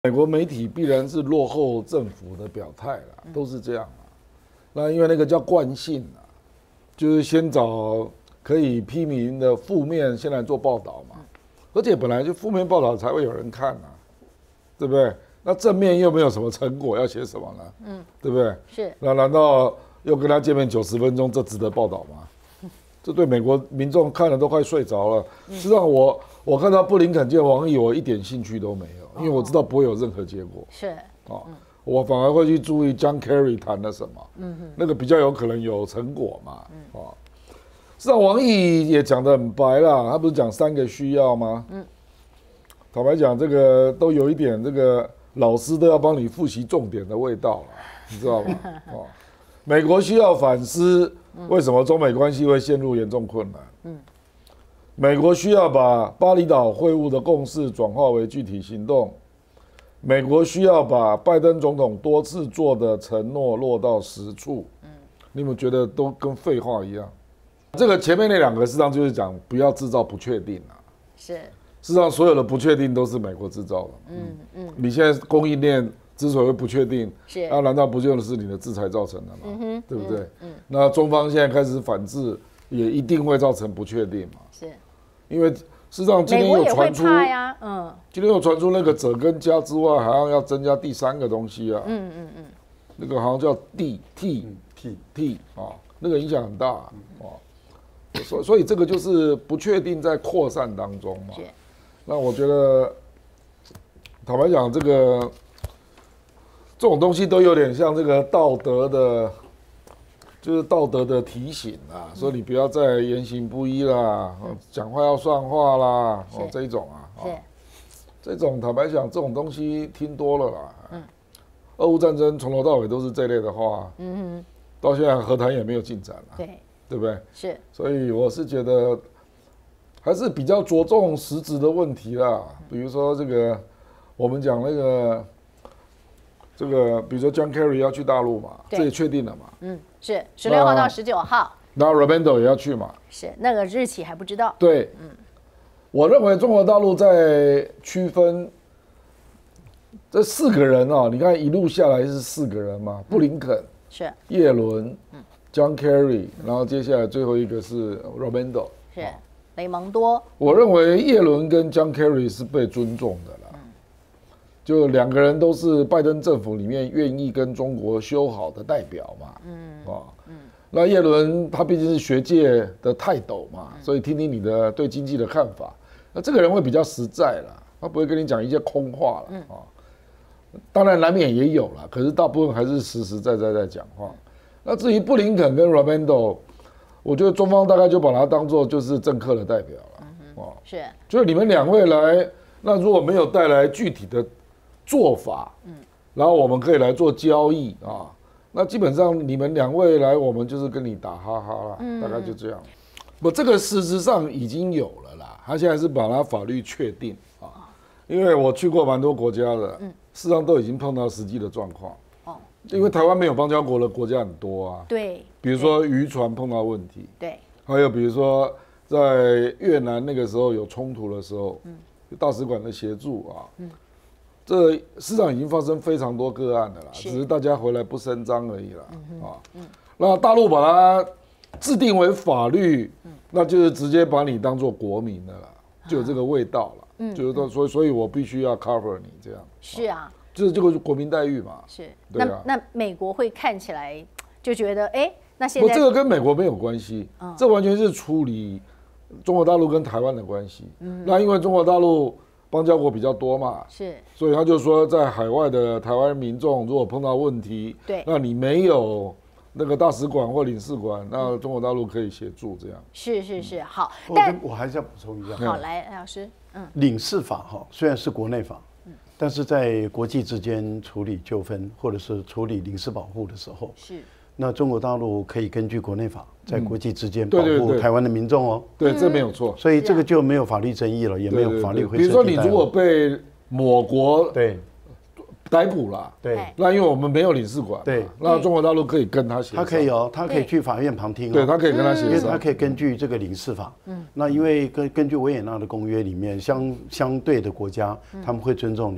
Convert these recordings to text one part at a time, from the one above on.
美国媒体必然是落后政府的表态啦，都是这样啊。那因为那个叫惯性啊，就是先找可以批评的负面先来做报道嘛，而且本来就负面报道才会有人看啊，对不对？那正面又没有什么成果，要写什么呢？对不对？ 是。 那难道又跟他见面90分钟，这值得报道吗？这对美国民众看了都快睡着了。实际上我看到布林肯见王毅，我一点兴趣都没有，因为我知道不会有任何结果。 是。 我反而会去注意 John Kerry 谈了什么，那个比较有可能有成果嘛。实际上王毅也讲得很白啦，他不是讲3个需要吗？坦白讲，这个都有一点这个老师都要帮你复习重点的味道了，你知道吗？美国需要反思为什么中美关系会陷入严重困难。美国需要把巴厘岛会晤的共识转化为具体行动。美国需要把拜登总统多次做的承诺落到实处。你们觉得都跟废话一样？这个前面那2个实际上就是讲不要制造不确定啊。是。事实上，所有的不确定都是美国制造的。你现在供应链之所以会不确定，那难道不就是你的制裁造成的吗？对不对？那中方现在开始反制，也一定会造成不确定嘛？是。因为事实上今天又传出，今天又传出那个锗跟镓之外，好像要增加第3个东西啊。那个好像叫 T 啊，那个影响很大啊。所以这个就是不确定在扩散当中嘛。那我觉得，坦白讲，这种东西都有点像这个道德的，就是道德的提醒啦，说你不要再言行不一啦，讲话要算话啦，这一种啊，这种坦白讲，这种东西听多了啦。俄乌战争从头到尾都是这类的话，到现在和谈也没有进展了，对不对？是，所以我是觉得还是比较着重实质的问题啦，比如说这个我们讲那个这个，比如说 John Kerry 要去大陆嘛，这也确定了嘛。 是16号到19号。 然后 Raimondo 也要去嘛。 是，那个日期还不知道。 对。我认为中国大陆在区分这4个人啊，你看一路下来是4个人嘛，布林肯、是叶伦、John Kerry， 然后接下来最后一个是 Raimondo， 是雷蒙多。我认为叶伦跟 John Kerry 是被尊重的啦，就2个人都是拜登政府里面愿意跟中国修好的代表嘛。那叶伦他毕竟是学界的泰斗嘛，所以听听你的对经济的看法。那这个人会比较实在啦，他不会跟你讲一些空话了啊。当然难免也有啦，可是大部分还是实实在在在讲话。那至于布林肯跟 Raimondo， 我觉得中方大概就把他当作就是政客的代表了。是，就是你们2位来，那如果没有带来具体的做法，然后我们可以来做交易啊。那基本上你们2位来，我们就是跟你打哈哈啦，大概就这样。不，这个事实上已经有了啦，他现在是把它法律确定啊。因为我去过蛮多国家的，事实上都已经碰到实际的状况。因为台湾没有邦交国的国家很多啊。对。比如说渔船碰到问题。对。还有比如说在越南那个时候有冲突的时候，大使馆的协助啊。这市场已经发生非常多个案的啦，只是大家回来不声张而已啦。那大陆把它制定为法律，那就是直接把你当做国民的啦，就有这个味道了。就是所以我必须要 cover 你这样。是啊，就是这个国民待遇嘛。是。对啊。那美国会看起来就觉得，那现在这个跟美国没有关系，这完全是处理中国大陆跟台湾的关系。那因为中国大陆邦交国比较多嘛，是，所以他就说，在海外的台湾民众如果碰到问题，对，那你没有那个大使馆或领事馆，那中国大陆可以协助这样。是，好。 但我还是要补充一下。 好，来，老师， 领事法虽然是国内法，但是在国际之间处理纠纷或者是处理领事保护的时候，是。那中国大陆可以根据国内法，在国际之间保护台湾的民众哦。 对，这没有错。 所以这个就没有法律争议了，也没有法律灰色地带。 比如说，你如果被某国逮捕了，那因为我们没有领事馆，那中国大陆可以跟他协商。 他可以他可以去法院旁听。 对，他可以跟他协商， 因为他可以根据这个领事法。那因为根据维也纳的公约里面，相对的国家他们会尊重你。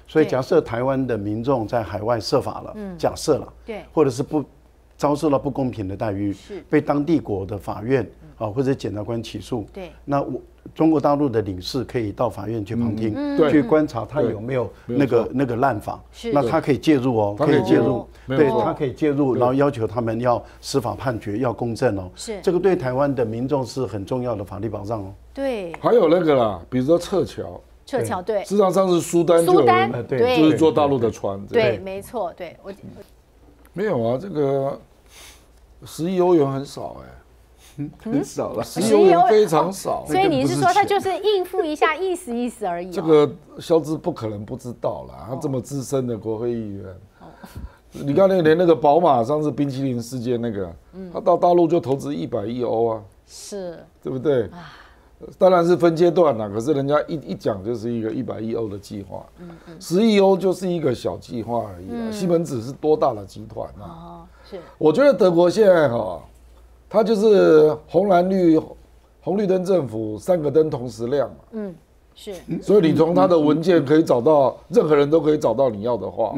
所以假设台湾的民众在海外涉法了，假设了， 对， 或者是遭受到不公平的待遇，被当地国的法院或者检察官起诉， 对， 那中国大陆的领事可以到法院去旁听，去观察他有没有那个滥法，那他可以介入哦，可以介入，对，他可以介入，然后要求他们要司法判决，要公正哦， 是这个对台湾的民众是很重要的法律保障哦。 对， 还有那个啦，比如说撤侨， 对， 事实上上次苏丹就有人对， 就是坐大陆的船， 对，没错，对我没有啊，这个11欧元很少很少了 ，11欧元非常少， 所以你是说他就是应付一下意思而已？ 这个肖兹不可能不知道啦，他这么资深的国会议员。你看连那个宝马上次冰淇淋事件那个，他到大陆就投资100亿欧啊， 是， 对不对？当然是分阶段啦，可是人家一讲就是一个100亿欧的计划，10亿欧就是一个小计划而已啦。西门子是多大的集团啊？ 是。 我觉得德国现在它就是红绿灯政府3个灯同时亮嘛， 是。 所以你从它的文件可以找到，任何人都可以找到你要的话，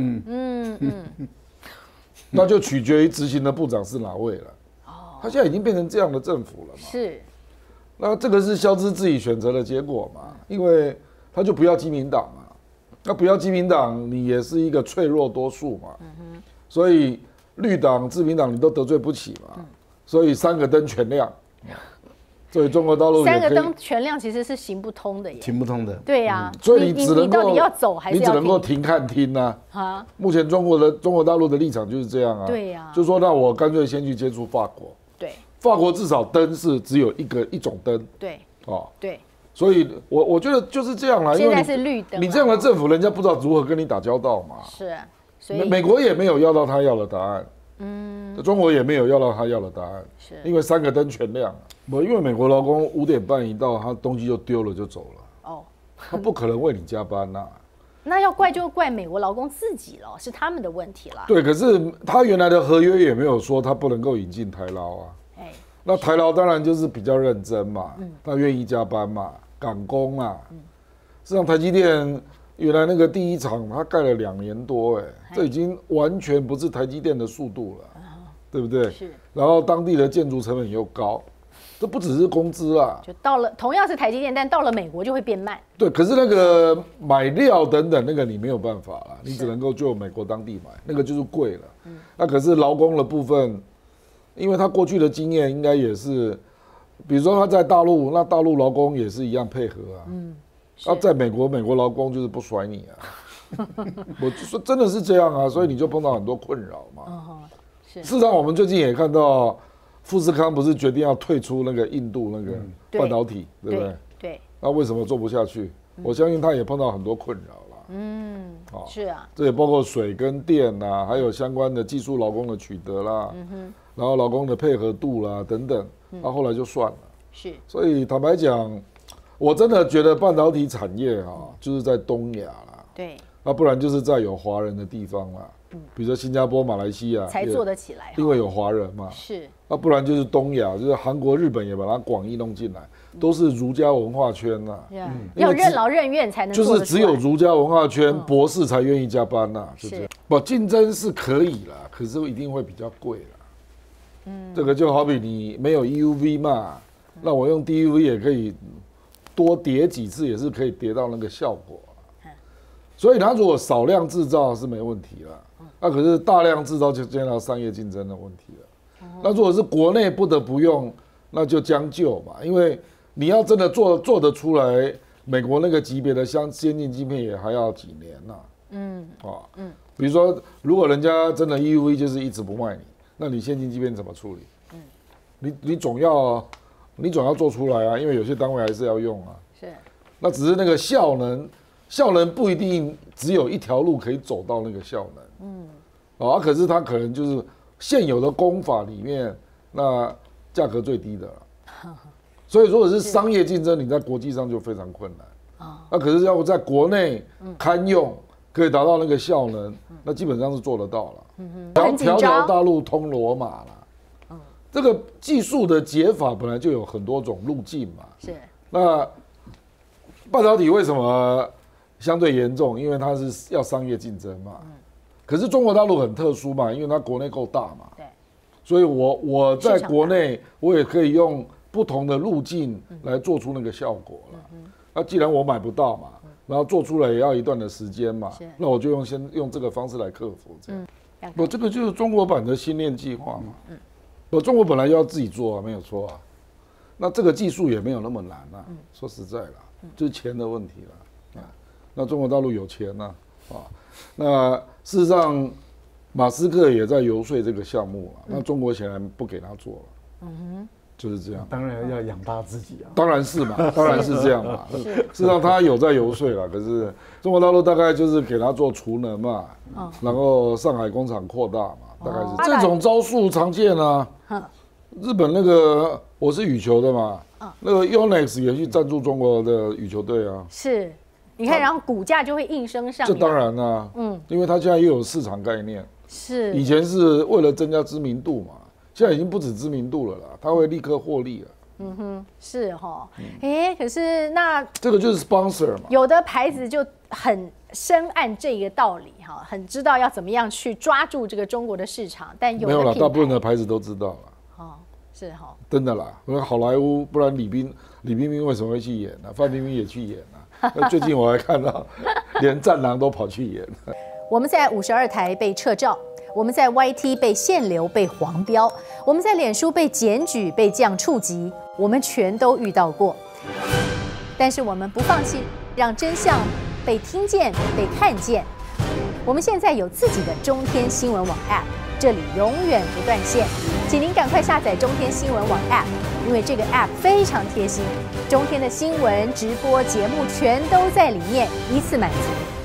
那就取决于执行的部长是哪位了。他现在已经变成这样的政府了嘛？ 是。 那这个是肖兹自己选择的结果嘛？因为他就不要基民党嘛，那不要基民党，你也是一个脆弱多数嘛，所以绿党、自民党你都得罪不起嘛，所以3个灯全亮。所以中国大陆 3个灯全亮其实是行不通的耶， 行不通的。 对呀， 所以你到底要走还是要停？ 你只能够停看听啊。目前中国大陆的立场就是这样啊。 对呀， 就说那我干脆先去接触法国。 对。 法国至少灯是只有一种灯。 对。对。 所以我觉得就是这样啦。 现在是绿灯。 你这样的政府，人家不知道如何跟你打交道嘛。 是。所以美国也没有要到他要的答案。中国也没有要到他要的答案。是。因为3个灯全亮。因为美国劳工5点半一到，他东西就丢了就走了。他不可能为你加班呐。 那要怪就怪美国劳工自己了，是他们的问题了。 对，可是他原来的合约也没有说他不能够引进台劳啊。那台劳当然就是比较认真嘛，他愿意加班嘛，赶工啊。实际上台积电原来那个第1厂，他盖了2年多，这已经完全不是台积电的速度了，对不对？是。然后当地的建筑成本又高。这不只是工资啦， 就到了同样是台积电，但到了美国就会变慢。 对，可是那个买料等等那个你没有办法啦，你只能够就美国当地买，那个就是贵了。那可是劳工的部分，因为他过去的经验应该也是，比如说他在大陆，那大陆劳工也是一样配合啊。那在美国劳工就是不甩你啊。我就说真的是这样啊，所以你就碰到很多困扰嘛。事实上，我们最近也看到。富士康不是决定要退出那个印度那个半导体，对不对？ 对。 那为什么做不下去？我相信他也碰到很多困扰啦。 是啊。 这也包括水跟电啦，还有相关的技术劳工的取得啦，然后劳工的配合度啦等等，那后来就算了。是。所以坦白讲，我真的觉得半导体产业就是在东亚啦。对。那不然就是在有华人的地方啦。比如说新加坡、马来西亚才做得起来， 因为有华人嘛。是，不然就是东亚，就是韩国、日本也把它广义弄进来，都是儒家文化圈呐。 要任劳任怨才能做得出来。 就是只有儒家文化圈博士才愿意加班呐，是不？竞争是可以啦，可是一定会比较贵啦。这个就好比你没有 EUV 嘛，那我用 DUV 也可以多叠几次，也是可以叠到那个效果。所以它如果少量制造是没问题了。那可是大量制造就见到商业竞争的问题了。那如果是国内不得不用，那就将就嘛，因为你要真的做得出来，美国那个级别的先进晶片也还要几年呐。比如说，如果人家真的 EUV 就是一直不卖你，那你先进晶片怎么处理？你总要做出来啊，因为有些单位还是要用啊。是。那只是那个效能不一定只有一条路可以走到那个效能。可是它可能就是现有的工法里面，那价格最低的了。所以如果是商业竞争，你在国际上就非常困难。那可是要在国内堪用，可以达到那个效能，那基本上是做得到了。条大路通罗马了。这个技术的解法本来就有很多种路径嘛。是。那半导体为什么相对严重，因为它是要商业竞争嘛。可是中国大陆很特殊嘛，因为它国内够大嘛。 对。 所以我在国内我也可以用不同的路径来做出那个效果了。那既然我买不到嘛，然后做出来也要一段的时间嘛，那我就先用这个方式来克服。这样，这个就是中国版的星链计划嘛。中国本来就要自己做啊，没有错啊。那这个技术也没有那么难啊，说实在啦，就是钱的问题了。那中国大陆有钱呐，那事实上。马斯克也在游说这个项目了，那中国显然不给他做了，就是这样。 当然要养大自己啊， 当然是嘛，当然是这样嘛。事实上他有在游说了，可是中国大陆大概就是给他做储能嘛，然后上海工厂扩大嘛，大概是这种招数常见啊。日本那个我是羽球的嘛，那个 Yonex 也去赞助中国的羽球队啊。 是。你看，然后股价就会应声上扬。 这当然啦，因为它现在又有市场概念。 是。以前是为了增加知名度嘛，现在已经不止知名度了啦，它会立刻获利了。 是哈。可是那这个就是 sponsor 嘛。 有的牌子就很深谙这个道理哈，很知道要怎么样去抓住这个中国的市场，但有的没有啦，大部分的牌子都知道了。 是哈。 真的啦，好莱坞，不然李冰冰为什么会去演呢？范冰冰也去演啊。最近我还看到，连战狼都跑去演。 我们在52台被撤照，我们在 YT 被限流、被黄标，我们在脸书被检举、被降触及，我们全都遇到过。但是我们不放弃，让真相被听见、被看见。我们现在有自己的中天新闻网 App， 这里永远不断线，请您赶快下载中天新闻网 App， 因为这个 App 非常贴心，中天的新闻、直播节目全都在里面，一次满足。